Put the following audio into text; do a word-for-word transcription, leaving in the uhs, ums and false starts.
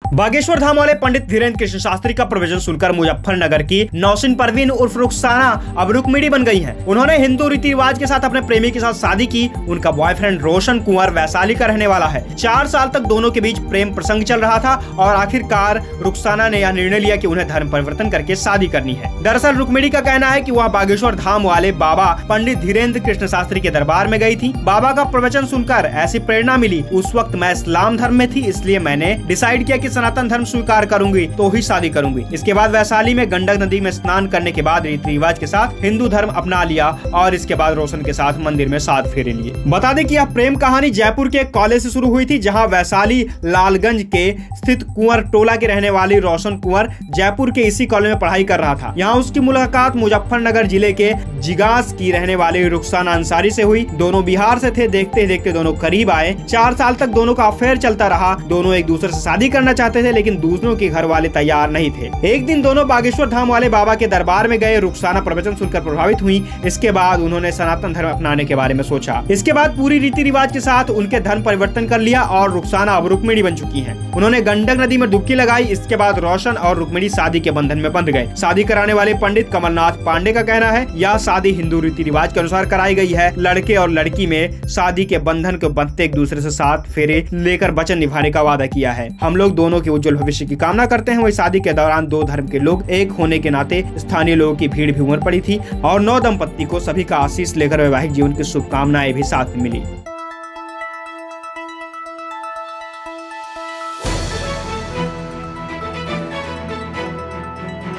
बागेश्वर धाम वाले पंडित धीरेन्द्र कृष्ण शास्त्री का प्रवचन सुनकर मुजफ्फरनगर की नौशीन परवीन उर्फ रुखसाना अब रुक्मिणी बन गई हैं। उन्होंने हिंदू रीति रिवाज के साथ अपने प्रेमी के साथ शादी की। उनका बॉयफ्रेंड रोशन कुंवर वैशाली का रहने वाला है। चार साल तक दोनों के बीच प्रेम प्रसंग चल रहा था और आखिरकार रुखसाना ने यह निर्णय लिया कि उन्हें धर्म परिवर्तन करके शादी करनी है। दरअसल रुक्मिणी का कहना है कि वह बागेश्वर धाम वाले बाबा पंडित धीरेन्द्र कृष्ण शास्त्री के दरबार में गई थी। बाबा का प्रवचन सुनकर ऐसी प्रेरणा मिली। उस वक्त मैं इस्लाम धर्म में थी, इसलिए मैंने डिसाइड किया कि सनातन धर्म स्वीकार करूंगी तो ही शादी करूंगी। इसके बाद वैशाली में गंडक नदी में स्नान करने के बाद रीति रिवाज के साथ हिंदू धर्म अपना लिया और इसके बाद रोशन के साथ मंदिर में सात फेरे लिए। बता दें कि यह प्रेम कहानी जयपुर के कॉलेज से शुरू हुई थी, जहां वैशाली लालगंज के स्थित कुंवर टोला के रहने वाली रोशन कुंवर जयपुर के इसी कॉलेज में पढ़ाई कर रहा था। यहाँ उसकी मुलाकात मुजफ्फरनगर जिले के जिगास की रहने वाली रुखसाना अंसारी से हुई। दोनों बिहार से थे। देखते देखते दोनों करीब आए। चार साल तक दोनों का अफेयर चलता रहा। दोनों एक दूसरे से शादी करना चाहते थे, लेकिन दूसरों के घर वाले तैयार नहीं थे। एक दिन दोनों बागेश्वर धाम वाले बाबा के दरबार में गए। रुखसाना प्रवचन सुनकर प्रभावित हुई। इसके बाद उन्होंने सनातन धर्म अपनाने के बारे में सोचा। इसके बाद पूरी रीति रिवाज के साथ उनके धर्म परिवर्तन कर लिया और रुखसाना अब रुक्मिणी बन चुकी हैं। उन्होंने गंडक नदी में डुबकी लगाई। इसके बाद रोशन और रुक्मिणी शादी के बंधन में बंध गए। शादी कराने वाले पंडित कमलनाथ पांडे का कहना है यह शादी हिंदू रीति रिवाज के अनुसार कराई गई है। लड़के और लड़की में शादी के बंधन को बंधते एक दूसरे से साथ फेरे लेकर वचन निभाने का वादा किया है। हम लोग दोनों के उज्जवल भविष्य की कामना करते हैं। वही शादी के दौरान दो धर्म के लोग एक होने के नाते स्थानीय लोगों की भीड़ भी उमड़ पड़ी थी और नौ दंपत्ति को सभी का आशीष लेकर वैवाहिक जीवन की शुभकामनाएं भी साथ में मिली।